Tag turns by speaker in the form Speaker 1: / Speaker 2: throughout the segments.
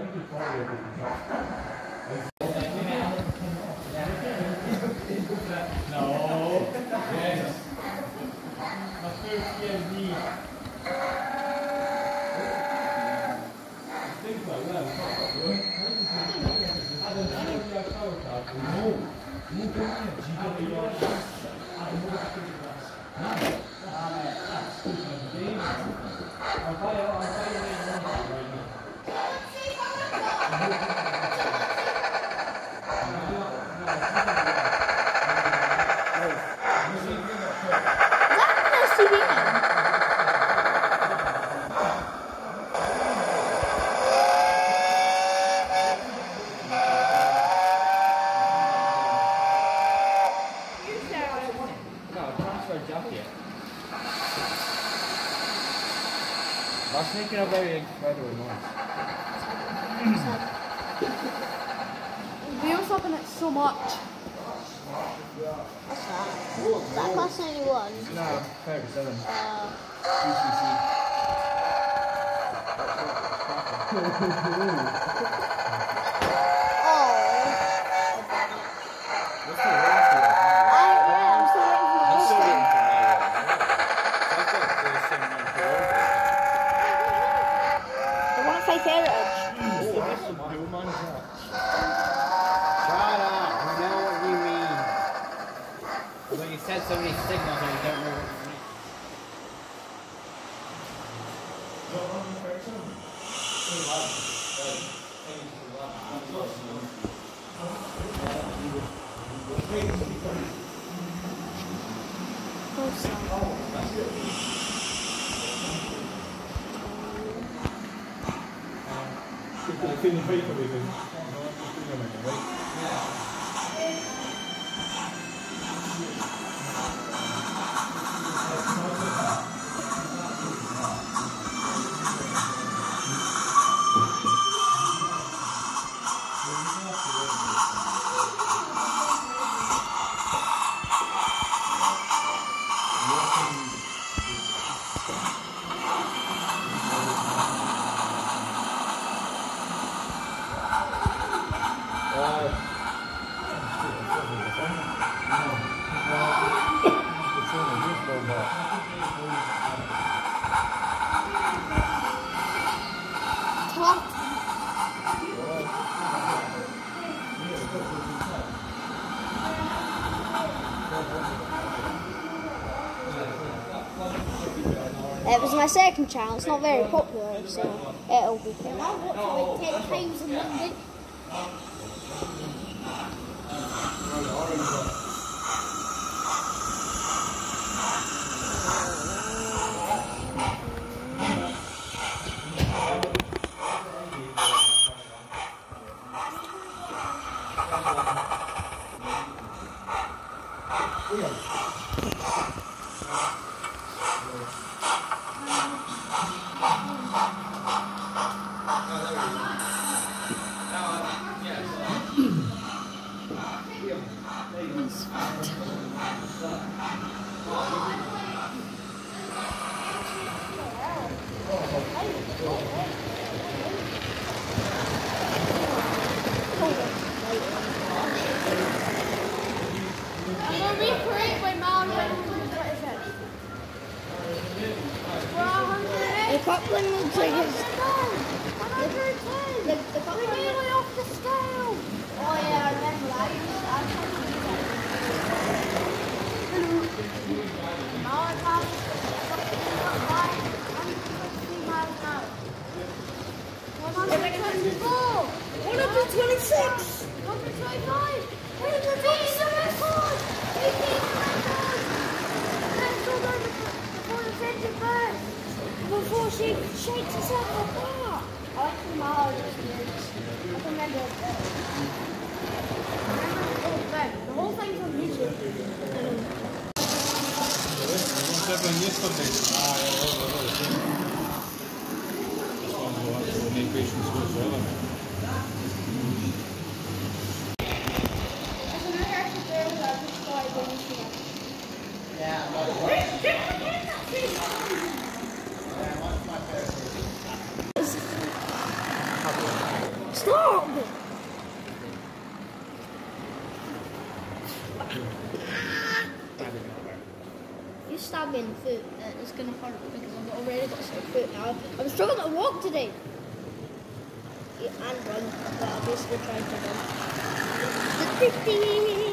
Speaker 1: No. Yes. My first year I was thinking about it incredible noise.
Speaker 2: We also open it so much.
Speaker 3: What's that? Is that class 91?
Speaker 1: No, 37.
Speaker 4: Said so many signals and you don't know what
Speaker 3: It was my second channel. It's not very popular, so it'll be.
Speaker 2: I watch it like 10 times a Monday.
Speaker 3: The coupling looks like it's...
Speaker 2: The coupling really off the scale. Oh yeah, I remember that. Now I have 150 miles an hour. 124. 126. 125. 127 record. 18 record. Let's go down before the center first. Before she shakes herself apart. I like the miles experience. I can remember it better. The whole thing's on YouTube.
Speaker 3: You stab me in the foot, it's going to hurt because I've already got a sore foot now. I'm struggling to walk today. Yeah, and run, but I'll basically try to run.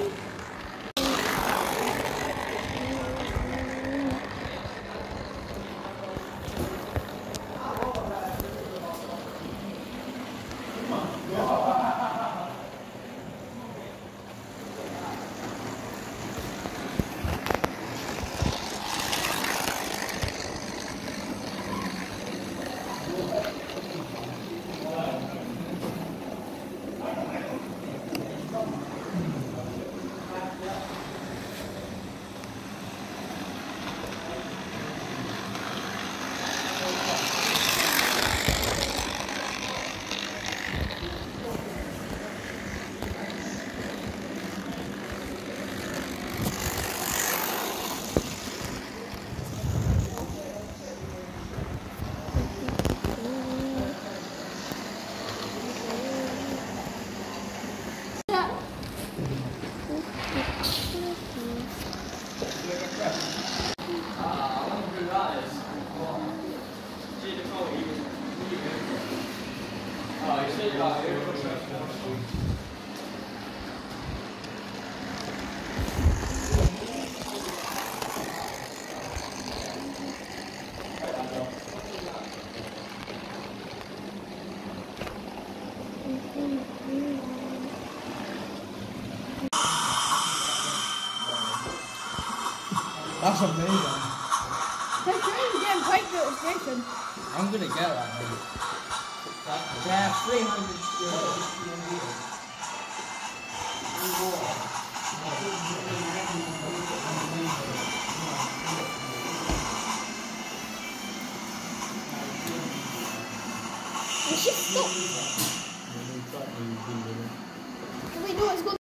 Speaker 1: That's amazing.
Speaker 2: They're trying to get quite good at station.
Speaker 1: I'm gonna get that, mate. Yeah, 300
Speaker 3: We should stop. Wait, no, it's going